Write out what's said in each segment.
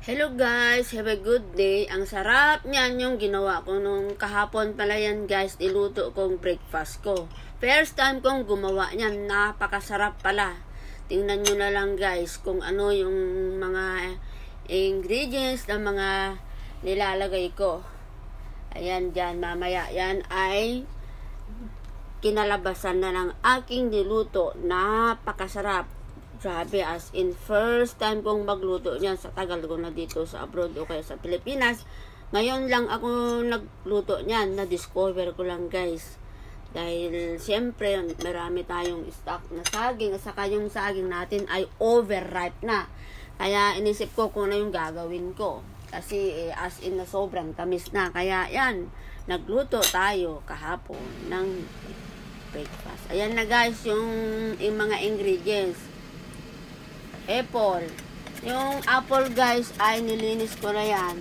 Hello guys, have a good day. Ang sarap niyan yung ginawa ko nung kahapon pala yan guys, niluto kong breakfast ko. First time kong gumawa niyan, napakasarap pala. Tingnan nyo na lang guys kung ano yung mga ingredients na mga nilalagay ko. Ayan dyan, mamaya yan ay kinalabasan na ng aking niluto. Napakasarap. Grabe, as in, first time kong magluto niyan sa tagal ko na dito sa abroad o kaya sa Pilipinas. Ngayon lang ako nagluto niyan, na-discover ko lang guys. Dahil siyempre, marami tayong stock na saging, at saka yung saging natin ay overripe na. Kaya inisip ko kung ano yung gagawin ko. Kasi as in na sobrang tamis na. Kaya yan, nagluto tayo kahapon ng breakfast. Ayan na guys, yung mga ingredients. Apple. Yung apple guys ay nilinis ko na yan.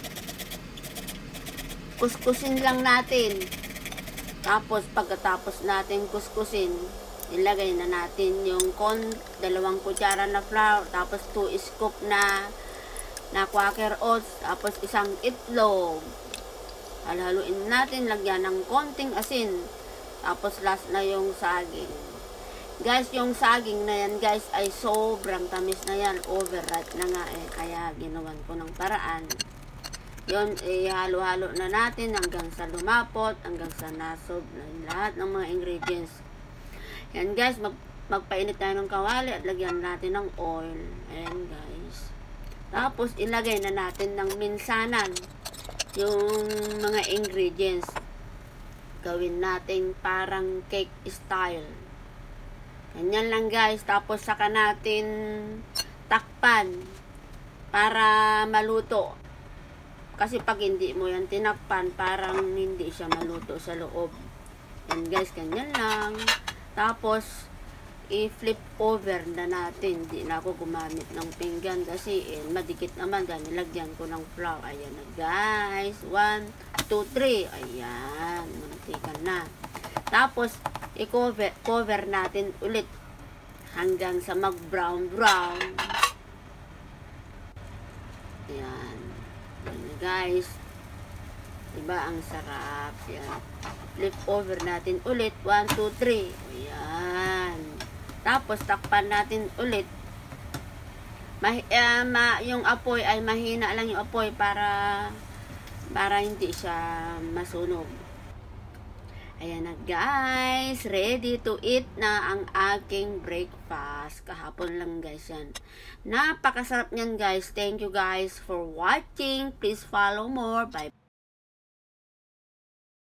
Kuskusin lang natin. Tapos pagkatapos natin kuskusin, ilagay na natin yung 2 kutsara na flour, tapos 2 scoop na Quaker oats, tapos 1 itlog. Halo-haluin natin, lagyan ng konting asin. Tapos last na yung saging. Guys, yung saging na yan guys ay sobrang tamis na yan. Overripe na nga kaya ginawan ko ng paraan. Yun, halo-halo na natin hanggang sa lumapot, hanggang sa nasob na lahat ng mga ingredients. Yan guys, magpainit tayo ng kawali at lagyan natin ng oil. Ayan guys. Tapos ilagay na natin ng minsanan yung mga ingredients. Gawin natin parang cake style. Ganyan lang guys. Tapos saka natin takpan para maluto. Kasi pag hindi mo yan tinakpan, parang hindi siya maluto sa loob. Yan guys, ganyan lang. Tapos i-flip over na natin. Hindi na ako gumamit ng pinggan kasi madikit naman. Dahil nilagyan ko ng flour. Ayan na guys. 1, 2, 3. Ayan. Mantikan na. Tapos i-cover natin ulit hanggang sa mag-brown. Ayan. Ayan guys. Diba ang sarap? Ayan. Flip over natin ulit. 1, 2, 3. Ayan. Tapos takpan natin ulit. Yung apoy ay mahina lang yung apoy para hindi siya masunog. Ayan na guys, ready to eat na ang aking breakfast. Kahapon lang guys yan. Napakasarap niyan guys. Thank you guys for watching. Please follow more. Bye.